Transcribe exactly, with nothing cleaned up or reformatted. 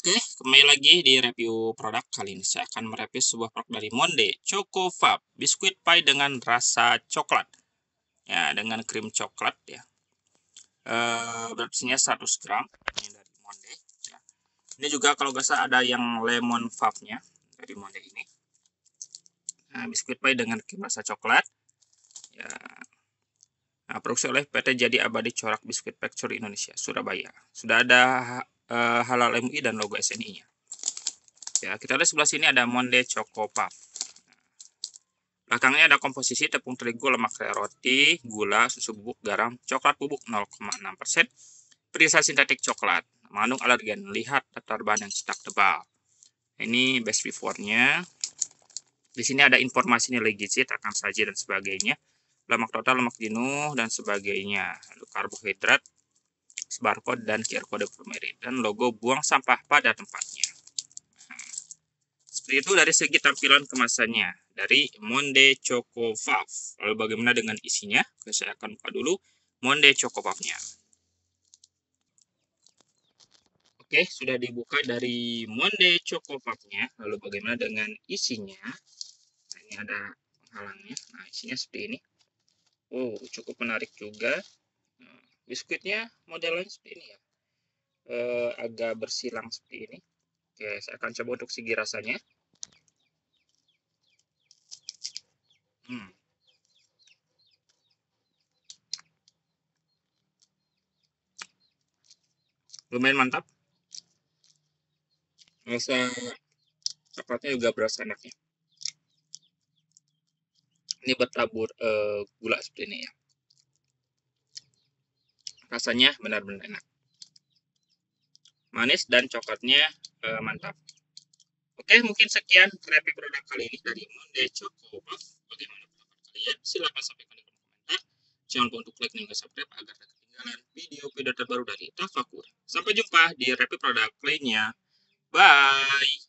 Oke, kembali lagi di review produk. Kali ini saya akan mereview sebuah produk dari Monde, Choco Fab, biskuit pie dengan rasa coklat. Ya, dengan krim coklat ya. Eh, beratnya seratus gram ini dari Monde ya. Ini juga kalau nggak salah ada yang lemon Fab-nya dari Monde ini. Nah, biskuit pie dengan krim rasa coklat. Ya. Nah, produksi oleh P T Jadi Abadi Corak Biskuit Factory Indonesia, Surabaya. Sudah ada uh, halal M U I dan logo S N I-nya. Ya, kita lihat sebelah sini ada Monde Choco Puff. Belakangnya ada komposisi tepung terigu, lemak roti, gula, susu bubuk, garam, coklat bubuk nol koma enam persen, perisa sintetik coklat, mengandung alergen. Lihat daftar bahan yang cetak tebal. Ini best before-nya. Di sini ada informasi nilai gizi, akan saji dan sebagainya, lemak total, lemak jenuh dan sebagainya, lalu karbohidrat, barcode dan Q R kode pemerit, dan logo buang sampah pada tempatnya. Seperti itu dari segi tampilan kemasannya dari Monde Choco Puff. Lalu bagaimana dengan isinya? Oke, saya akan buka dulu Monde Choco Puff-nya. Oke, sudah dibuka dari Monde Choco Puff-nya. Lalu bagaimana dengan isinya? Nah, ini ada penghalangnya. Nah, isinya seperti ini. Oh, cukup menarik juga. Nah, biskuitnya modelnya seperti ini ya. Eh, agak bersilang seperti ini. Oke, saya akan coba untuk segi rasanya. Hmm. Lumayan mantap. Rasa coklatnya juga berasa enaknya. Ini bertabur uh, gula seperti ini ya. Rasanya benar-benar enak. Manis dan coklatnya uh, mantap. Oke, mungkin sekian review produk kali ini dari Monde Choco Puff. Bagaimana pendapat kalian? Silahkan sampaikan di kolom komentar. Jangan lupa untuk like dan subscribe agar tidak ketinggalan video-video terbaru dari Tafakur. Sampai jumpa di review produk lainnya. Bye!